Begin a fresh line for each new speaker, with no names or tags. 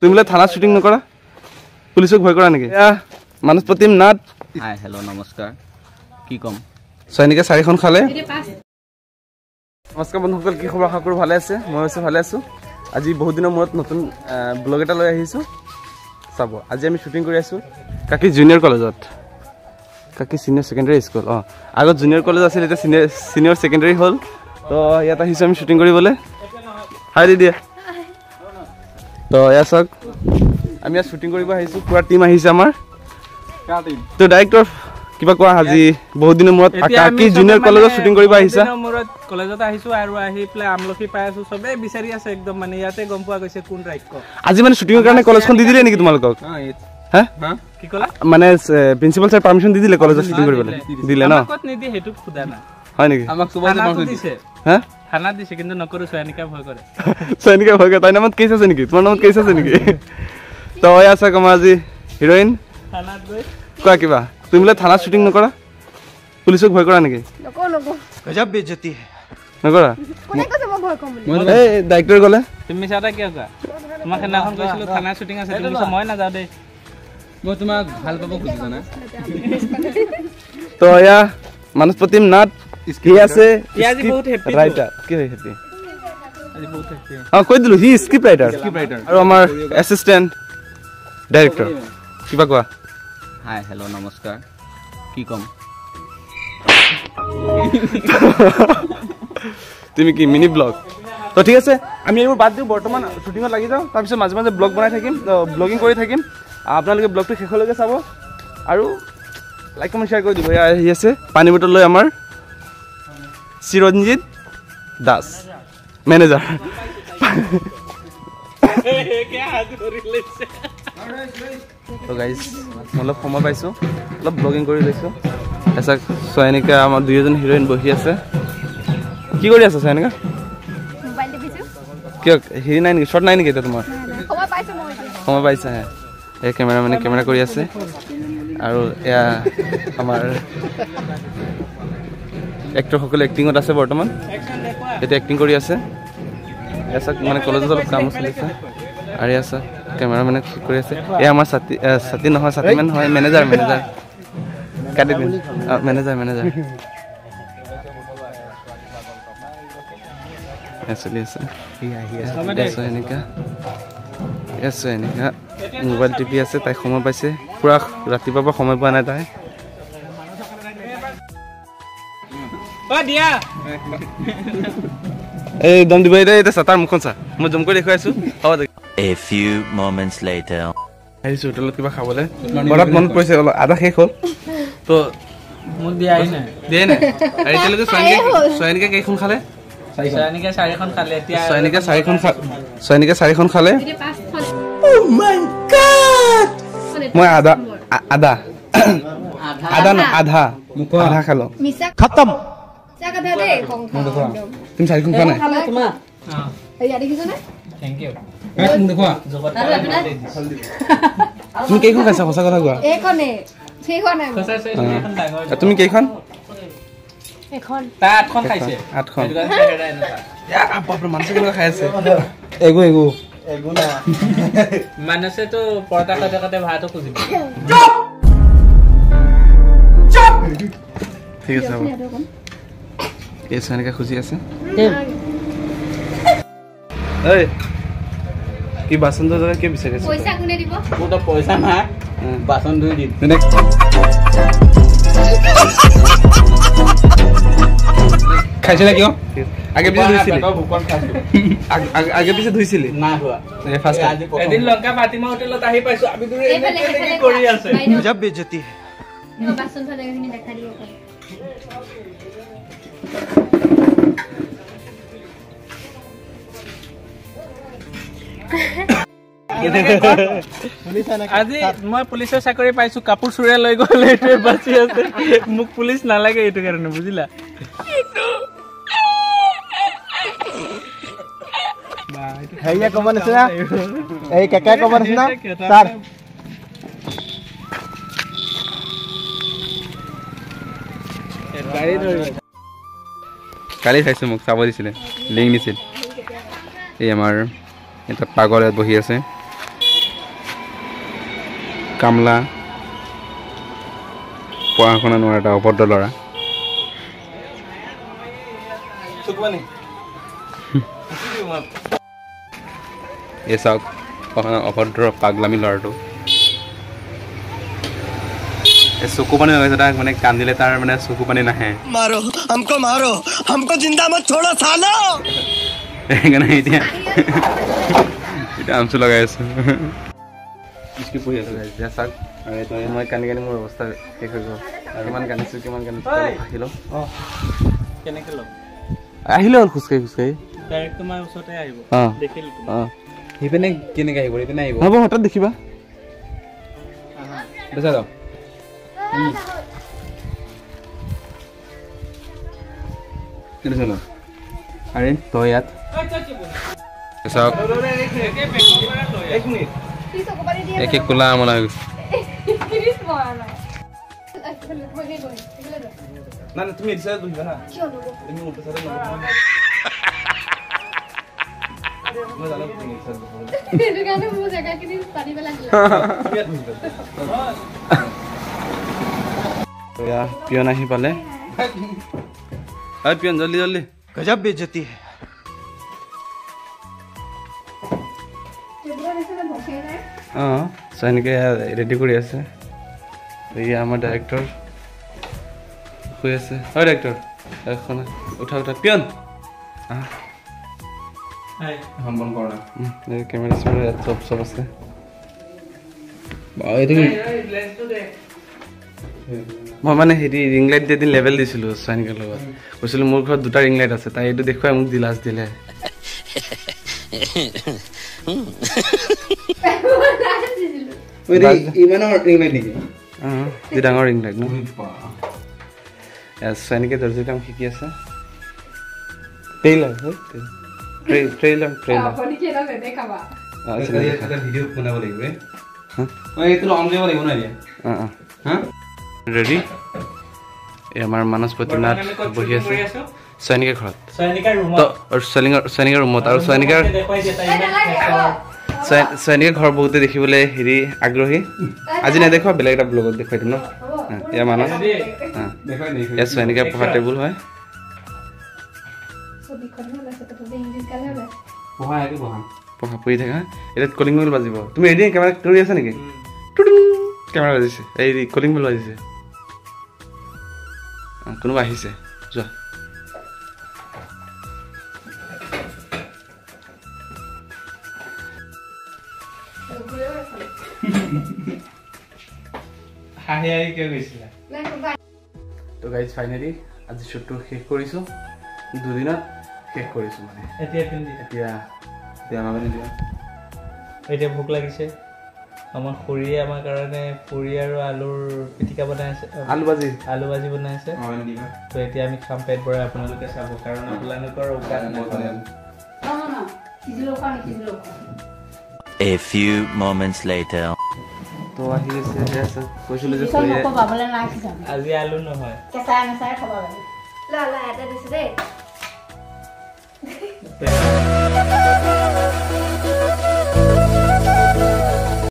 তুমি বোলে থানাত শ্বুটিং নকৰা পুলিচক ভয় কৰা নেকি মানস প্ৰতিম নাথ
হাই হেল্ল' নমস্কাৰ কি কম
সৈনিকে 4খন খালে নমস্কাৰ বন্ধুসকল কি খবৰ আশা কৰোঁ ভালে আছে মই আছোঁ ভালে আছোঁ আজি বহুত দিনৰ মূৰত নতুন ব্লগ এটা লৈ আহিছোঁ চাব আজি আমি শ্বুটিং কৰি আছোঁ কাকি জুনিয়ৰ কলেজত কাকি সিনিয়ৰ সেকেন্ডাৰী স্কুল আগত জুনিয়ৰ কলেজ আছিল এতিয়া সিনিয়ৰ সেকেন্ডাৰী হ'ল তো ইয়াত আহিছোঁ আমি শ্বুটিং কৰিবলৈ হাই দিদি তো এয়া চাওক আমি ইয়াত শ্বুটিং কৰিব আহিছোঁ পুৰা টিম আহিছে আমাৰ তো ডাইৰেক্টৰ কিবা কোৱা আজি বহুত দিনৰ মূৰত কাকি জুনিয়ৰ কলেজত শ্বুটিং কৰিব আহিছা
মূৰত কলেজত আহিছোঁ আৰু আহি পেলাই আমলখি পাই আছোঁ চবে বিচাৰি আছে একদম মানে ইয়াতে গম পোৱা গৈছে কোন ৰাজ্য
আজি মানে শ্বুটিঙৰ কাৰণে কলেজখন দি দিলে নেকি তোমালোকক হা
কি ক'লা
মানে প্ৰিন্সিপাল ছাৰ পাৰমিশ্যন দি দিলে কলেজত শ্বুটিং কৰিবলৈ দিলে ন
ক'ত নিদি হেতু খুদা না
হয় নেকি
আমাক সুবাইতে পাৰমিশ্যন দিছে
হা
থানা দিছে কিন্তু নকৰো সৈনিকা ভয় কৰে
সৈনিকা ভয় কৰে তাই নামত কেছ আছে নেকি তোমাৰ নামত কেছ আছে নেকি তো এয়া আছে কমা আজি হিৰোইন
থানাত গৈ
কোৱা কিবা তুমি বোলে থানাত শ্বুটিং নকৰা পুলিচক ভয় কৰা নেকি
গজব বেইজ্জতি
নকৰা
কোনে কৈছে মই ভয় কম বুলি
এই ডাইৰেক্টৰ গ'লে
তুমি চাটা কিয় কোৱা তোমাক সেইদিনাখন কৈছিলোঁ থানা শ্বুটিং আছে তুমি কৈছা মই নাযাওঁ দেই
মই তোমাক ভাল পাব খুজিছো না
তো এয়া মানস প্ৰতিম নাথ কি আছে
আজি বহুত হেপি
ৰাইটাৰ কি হয় হেপি
আজি বহুত হেপি
কৈ দিলোঁ হি স্ক্ৰিপ্ট ৰাইটাৰ আৰু আমাৰ এছিষ্টেণ্ট ডাইৰেক্টৰ কিবা কোৱা
হাই হেল্ল' নমস্কাৰ কি কম
তুমি কি মিনি ব্লগ তো ঠিক আছে আমি এইবোৰ বাদ দিওঁ বৰ্তমান শ্বুটিঙত লাগি যাওঁ তাৰপিছত মাজে মাজে ব্লগ বনাই থাকিম ব্লগিং কৰি থাকিম আপোনালোকে ব্লগটো শেষলৈকে চাব আৰু লাইক কমেণ্ট শ্বেয়াৰ কৰি দিব এয়া আহি আছে পানী বটল লৈ আমাৰ চিৰঞ্জিত দাস মেনেজাৰ তো গাইজ মই অলপ সময় পাইছোঁ অলপ ব্লগিং কৰি লৈছোঁ এচাক সৈনিকা আমাৰ দুই এজন হিৰোইন বহি আছে কি কৰি আছে সৈনিকা
মোবাইল টিপিছো
কিয় হেৰি নাই নেকি শ্বৰ্ট নাই নেকি এতিয়া তোমাৰ
সময় পাইছো মই
সময় পাইছা হে এই কেমেৰামেনে কেমেৰা কৰি আছে আৰু এয়া আমাৰ এক্টৰসকলে এক্টিঙত আছে বৰ্তমান এতিয়া এক্টিং কৰি আছে এচাক মানে কলেজত অলপ কাম চলি আছে আৰু এয়া কেমেৰামেনে শ্বুট কৰি আছে এয়া আমাৰ ছাতি নহয় ছাতিমেন হয় মেনেজাৰ কাটি দিম মেনেজাৰ চলি আছে এনেকা মোবাইল টিপি আছে তাই সময় পাইছে পুৰা ৰাতিপুৱাৰ পৰা সময় পোৱা নাই তাই এই দম দিব এতিয়া তাৰ মুখখন চা মই জম কৰি দেখুৱাইছো হ'ব
A few moments later.
আহিছোঁ হোটেলত কিবা খাবলৈ ঘৰত মনত পৰিছে অলপ আধা শেষ হ'ল তো
মোক দিয়াই নাই
দিয়ে নাই আৰু এতিয়ালৈকে সৈনিকে কেইখন খালে
সৈনিকে 4খন খালে এতিয়া
সৈনিকে 4খন খালে মই আধা খালো
মিছা
Khatam.
চা কথা দে
তুমি 4খন খোৱা নাই
তোমাৰ এয়া দেখিছ না
থ্যাংক ইউ
তুমি কেইখন খাইছা সঁচা কথা কোৱা
এইখনে সেইখন নাই
তুমি কেইখন
এখন
তা 8খন খাইছে
8খন বাপৰে মানুহ কেনেকুৱা খাই আছে এগো না
মানসে তো পৰ্দা কাটে কাটে ভাতো খুজিব
ঠিক আছে হ'ব এই সৈনিকা খুজি আছে ঐ কি বাচন ধোৱা জেগা কি বিচাৰি আছে
পইচা কোনে দিব
মোৰ তো পইচা নাই বাচন ধুই দিম
খাইছিলে কিয় আগে পিছে ধুইছিলি
নাই হোৱা
ফাৰ্ষ্ট
এদিন লংকা পাতিমা হোটেলত আহি পাইছো আমি দূৰে এনে কৰি আছে
गजब बेइज्जती है
বাচন ধোৱা জেগাখিনি দেখা দিব
আজি মই পুলিচৰ চাকৰি পাইছো কাপোৰ চুৰে লৈ গ'লে এইটোৱে বাচি আছে মোক পুলিচ নালাগে এইটো কাৰণে বুজিলা
हैया कमन আছে না এই কাকা কমন আছে না স্যার
কালি খাইছোঁ মোক চাব দিছিলে লিংক দিছিল এই আমাৰ এটা পাগল ইয়াত বহি আছে কামলা পঢ়া শুনা নোৱাৰা এটা অভদ্ৰ ল'ৰা এই চাওক অভদ্ৰ পাগলামী ল'ৰাটো চকু পানী লগাইছে তাক মানে কান্দিলে তাৰ মানে চকু পানী নাহে সেইকাৰণে এতিয়া আমচু লগাই আছো পঢ়ি আছো চাওক আৰু মই কান্দি কান্দি মোৰ অৱস্থা শেষ হৈ গ'ল আৰু কিমান কান্দিছো আহি লওঁ
কেনেকে লম
আহিলে হ'ল খোজকাঢ়ি খোজকাঢ়ি
ডাইৰেক্ট তোমাৰ ওচৰতে আহিব দেখিল
সেইপিনে কেনেকে আহিব সেইপিনে আহিব হ'ব হঠাৎ দেখিবা দেখা যাওক আৰে তই ইয়াত চাওক এক এক কোলা আমলা হৈ গৈছে না তুমি এই চাইডে বহিবা না তুমি উল্টা চাইডে মই জানো তুমি এই চাইডে বহিবা
এটো কাৰণে মোৰ জায়গা কিনি পানী পেলাই দিলা
या पियन आही पाले हाय पियन जल्दी जल्दी
गजब बेइज्जती है
हां साइन के रेडी কৰি আছে এই আমাৰ ডাইৰেক্টৰ হৈ আছে হয় ডাইৰেক্টৰ এখন উঠা উঠা পিয়ন
হাই
हम बंद करना ये कैमरा से सब আছে বা এই
লেন্সটো দে
মই মানে হেৰি ৰিং লাইট দিন লেভেল দিছিলো সাইনিকৰ লগত কৈছিলো মোৰ ঘৰত দুটা ৰিং লাইট আছে তাই এইটো দেখুৱাই মোক দিলাস দিলে
ইমানৰ ৰিং লাইট নেকি
দি ডাঙৰ ৰিং লাইট ন সাইনিকে দৰ্জি কাম শিকি আছে ট্ৰেইলাৰ ট্ৰেইলাৰ
আপুনি কি না দেখাবা
এটা ভিডিও বনাব লাগিব ৰে মই এইটো অন কৰিব লাগিব না হা
ৰেডি এই আমাৰ মানসপতিনাথ বহি আছে সৈনিকৰ ঘৰত
সৈনিকৰ ৰুমত
তো সৈনিকৰ ৰুমত আৰু সৈনিকৰ ঘৰ বহুতে দেখিবলৈ হেৰি আগ্ৰহী আজি নেদেখোৱা বেলেগ এটা ব্লগত দেখুৱাই দিম ন ইয়াৰ মানস ইয়াৰ সৈনিকৰ পঢ়া টেবুল হয় পঢ়া পঢ়ি থাকা এতিয়া কলিং বেল বাজিব তুমি এদিন কেমেৰা কৰি আছা নেকি কেমেৰা বাজিছে এই কলিং বেল বাজিছে কোনোবা আহিছে যোৱা
হাঁহি হাঁহি কিয় গৈছিলা
তো গাইজ ফাইনেলি আজি শ্বুটটো শেষ কৰিছোঁ দুদিনত শেষ কৰিছোঁ মানে
এতিয়া পিন্ধি
এতিয়া আমাৰ মানে দিয়া
এতিয়া ভোক লাগিছে আমাৰ খুৰীয়ে আমাৰ কাৰণে পুৰি আৰু আলুৰ পিটিকা বনাইছে
আলু ভাজি
বনাইছে তো এতিয়া আমি খাম পেট ভৰাই আপোনালোকে চাব কাৰণ আপোনালোকৰ
A few moments later.
তো আহি আছে কৈছিলোঁ যে
আজি আলু নহয়
লা লা এটা দিছে দেই